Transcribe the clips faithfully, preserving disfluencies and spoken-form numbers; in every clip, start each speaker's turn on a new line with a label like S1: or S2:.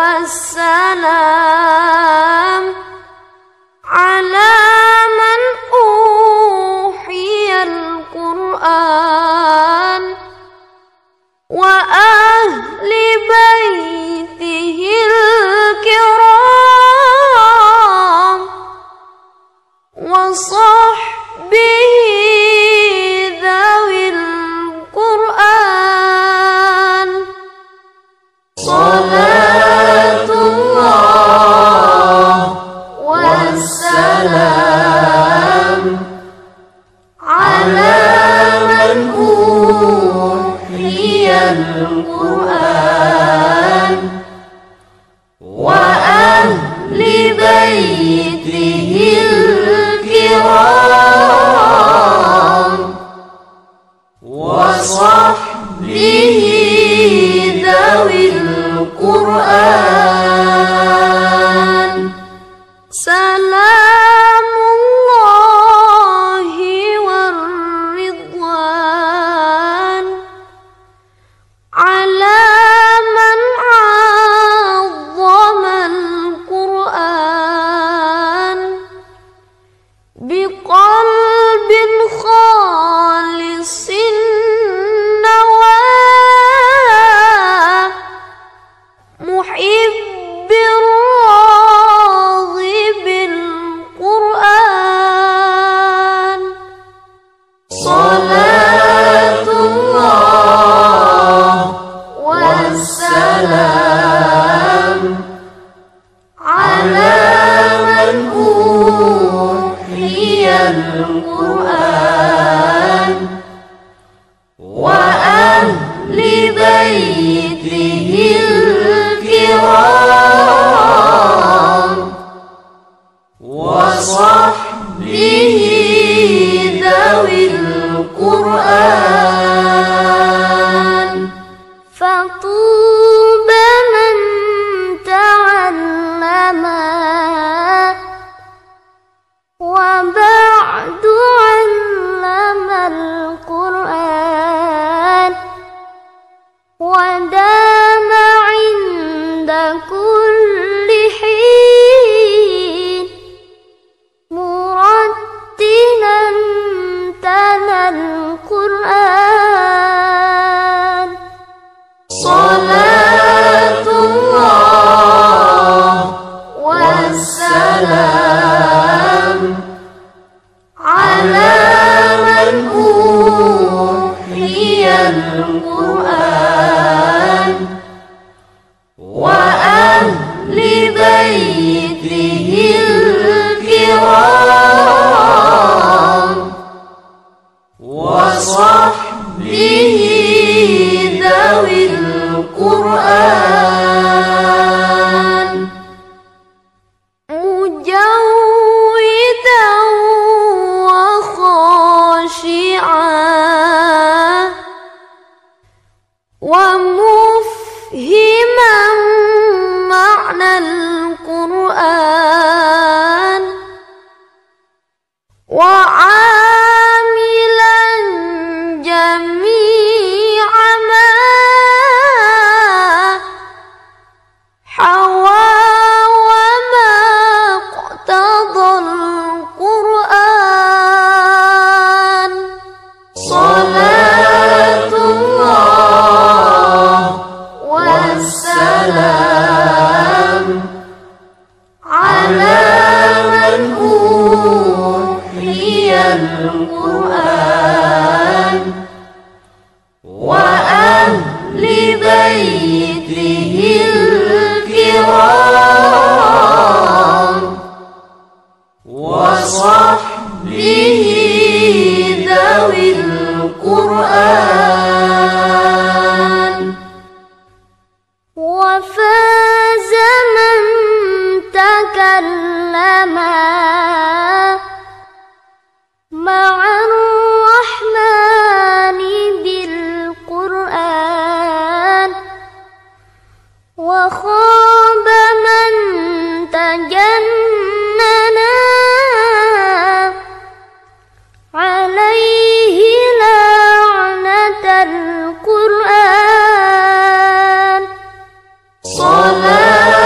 S1: wassalam ala man uhiyal Qur'an wa ahli baitihil kiram wa sahbihi dhawil Qur'an. Salatullah wassalam ala man uhiyal Qur'an wa ahli baitihil kiram wa sahbihi dhawil Qur'an. Salamullahi warridwan ala man 'azzama al-Qur'an biqalbin khalisin nawaa muhibbir raghibil Qur'an. Salatullah wassalam ala man uhiyal Qur'an wa ahli baitihil kiram wa sahbihi dhawil Qur'an. Fatuba man ta'allama wa ba'du 'allama al-Qur'an wa dama 'inda kulli hin murattilan talal Qur'an. Salatullah wassalam ala man uhiyal Qur'an wa ahli baitihil kiram wa sahbihi dhawil Qur'an. Mujawwidan wa khashi'an wa mufhiman ma'nal Qur'an wa 'amilan jami'a ma hawa wa ma qatadal Qur'an. Salatullah wassalam ala man uhiyal Qur'an wa ahli baitihil kiram wa sahbihi dhawil Qur'an. Wa faza man takallama ma'ar rahmani bil Qur'an wa khaba man tajannana alaihi la'natal Qur'an. Salat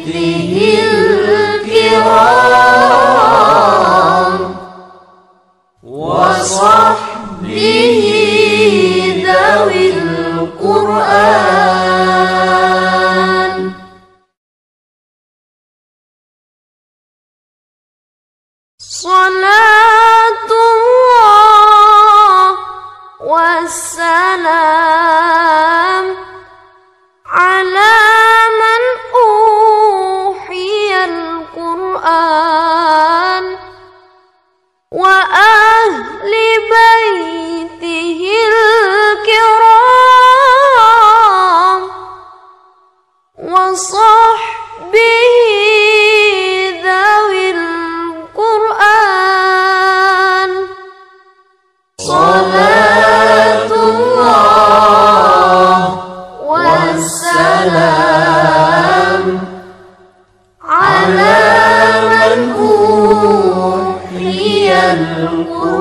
S1: بيته الكرام وصحبه ذوي القرآن. صلاة الله والسلام على من أوحي القرآن وأهل بيته الكرام وصحبه ذوي القرآن. صلاة الله والسلام على من أوحي القرآن